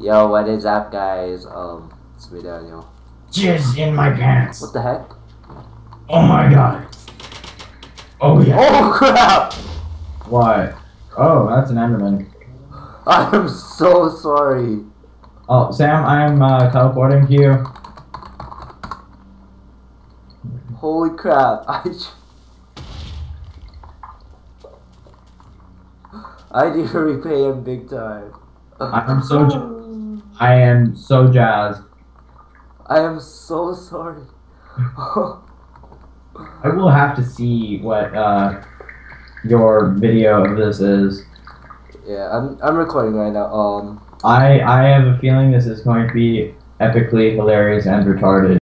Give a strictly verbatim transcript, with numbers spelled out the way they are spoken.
Yo, what is up, guys? Um, it's me, Daniel. Jizz in my pants. What the heck? Oh my god. Oh yeah. Oh crap! What? Oh, that's an Enderman. I am so sorry. Oh, Sam, I'm uh, teleporting to you. Holy crap! I I need to repay him big time. I'm so j I am so jazzed. I am so sorry. I will have to see what uh, your video of this is. Yeah, I'm I'm recording right now. Um. I I have a feeling this is going to be epically hilarious and retarded.